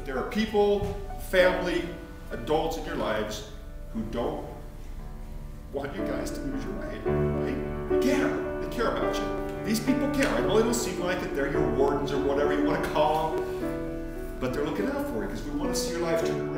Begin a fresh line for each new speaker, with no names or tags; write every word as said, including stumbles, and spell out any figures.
But there are people, family, adults in your lives who don't want you guys to lose your way, right? They care. They care about you. These people care. I know they don't seem like it. They're your wardens or whatever you want to call them. But they're looking out for you because we want to see your life turn around.